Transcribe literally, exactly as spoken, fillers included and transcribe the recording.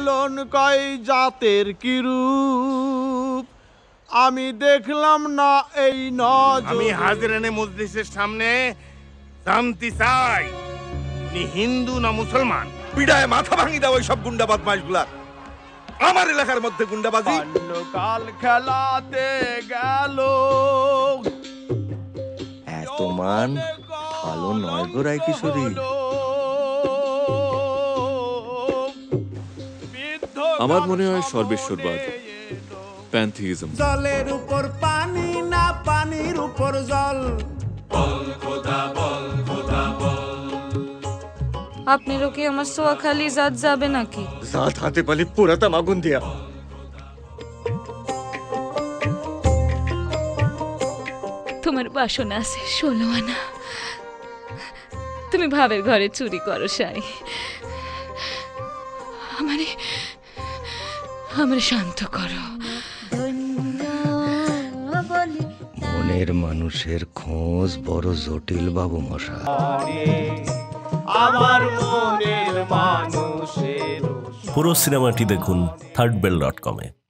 বলুন কয় জাতের কি রূপ আমি দেখলাম না এই নজরে। আমি হাজরানে মজলিসের সামনে জানতে চাই উনি হিন্দু না মুসলমান। পিড়ায় মাথা ভাঙি দাও ওই সব গুন্ডা বদমাইশগুলা। আমার এলাকার মধ্যে গুন্ডাবাজি। কাল খেলাতে গেল এত মান ভালো নয় গো রায় কিশোরী। আমার মনে হয় সর্বেশ্বরবাদ, প্যান্থিইজম। জলের উপর পানি না পানির উপর জল। আপনারও কি আমার সোয়াখালি জাত যাবে নাকি? জাত হাতে পালি পুরাতাম আগুন দিয়া। তোমার বাসনা আছে ষোলো আনা, তুমি ভাবের ঘরে চুরি করো সাই। আমারে আমারে শান্ত করো। মনের মানুষের খোঁজ বড় জটিল বাবু মশাই। আমার মনের মানুষের পুরো সিনেমাটি দেখুন থার্ড বেল ডট কমে।